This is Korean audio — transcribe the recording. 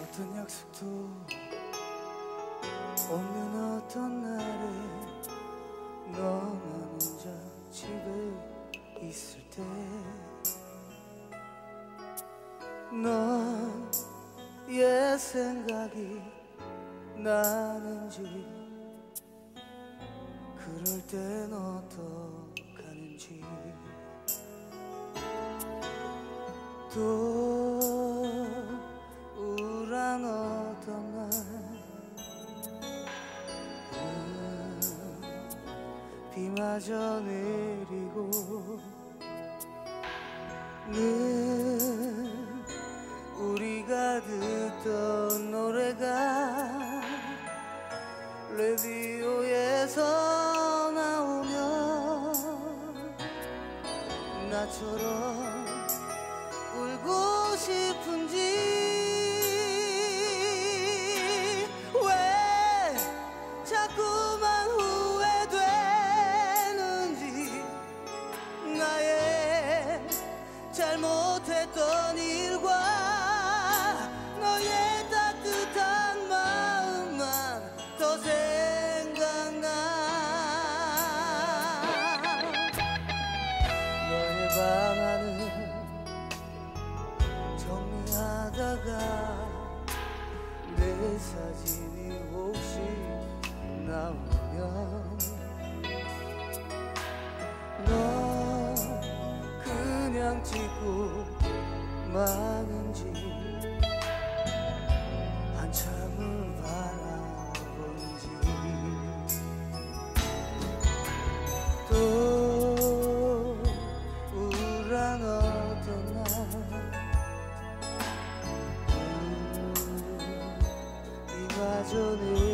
어떤 약속도 없는 어떤 날에 너만 혼자 집에 있을 때 넌 옛 생각이 나는지 그럴 땐 어떡하는지 또 우울한 어떤 날 비마저 내리고 늘 우리가 듣던 노래가 라디오에서 나오면 나처럼 울고 싶은지 왜 자꾸만 후회되는지 나의 잘못했던 일과 너의 따뜻한 마음만 더 생각나 너의 방 안을 정리하다가 내 사진이 혹시 나오면 너 그냥 찍고 마는지 한참을 바라보는지 또 우울한 어떤 날 이마저